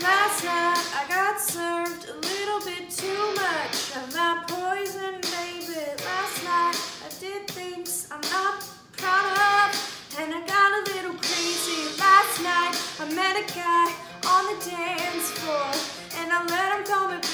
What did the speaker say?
Last night I got served a little bit too much of my poison, baby. Last night I did things I'm not proud of, and I got a little crazy. Last night I met a guy on the dance floor, and I let him call me